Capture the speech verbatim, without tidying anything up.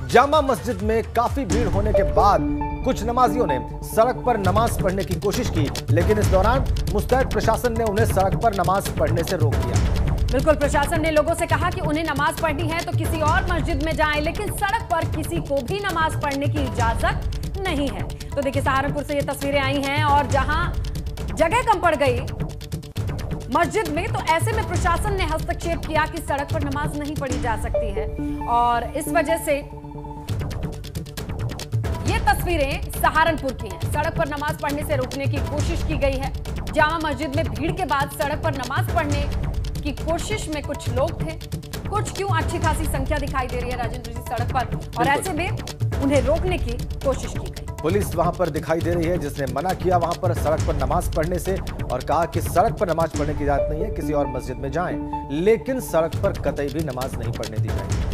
जामा मस्जिद में काफी भीड़ होने के बाद कुछ नमाजियों ने सड़क पर नमाज पढ़ने की कोशिश की, लेकिन इस दौरान मुस्तैद प्रशासन ने उन्हें सड़क पर नमाज पढ़ने से रोक दिया। बिल्कुल, प्रशासन ने लोगों से कहा कि उन्हें नमाज पढ़नी है तो किसी और मस्जिद में जाएं, लेकिन सड़क पर किसी को भी नमाज पढ़ने की इजाजत नहीं है। तो देखिए, सहारनपुर से ये तस्वीरें आई हैं और जहां जगह कम पड़ गई मस्जिद में, तो ऐसे में प्रशासन ने हस्तक्षेप किया कि सड़क पर नमाज नहीं पढ़ी जा सकती है और इस वजह से ये तस्वीरें सहारनपुर की हैं। सड़क पर नमाज पढ़ने से रोकने की कोशिश की गई है। जामा मस्जिद में भीड़ के बाद सड़क पर नमाज पढ़ने की कोशिश में कुछ लोग थे, कुछ क्यों अच्छी खासी संख्या दिखाई दे रही है राजेंद्र जी सड़क पर, और ऐसे में उन्हें रोकने की कोशिश की गई। पुलिस वहां पर दिखाई दे रही है जिसने मना किया वहां पर सड़क पर नमाज पढ़ने से और कहा कि सड़क पर नमाज पढ़ने की इजाजत नहीं है, किसी और मस्जिद में जाएं, लेकिन सड़क पर कतई भी नमाज नहीं पढ़ने दी जाएगी।